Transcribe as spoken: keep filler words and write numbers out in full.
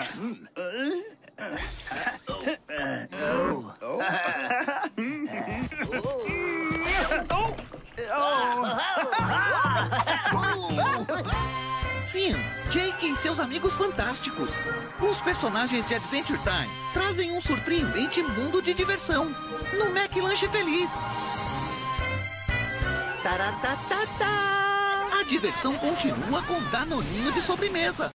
Finn, Jake e seus amigos fantásticos. Os personagens de Adventure Time trazem um surpreendente mundo de diversão no Mac Lanche Feliz. Taratatata! A diversão continua com Danoninho de sobremesa.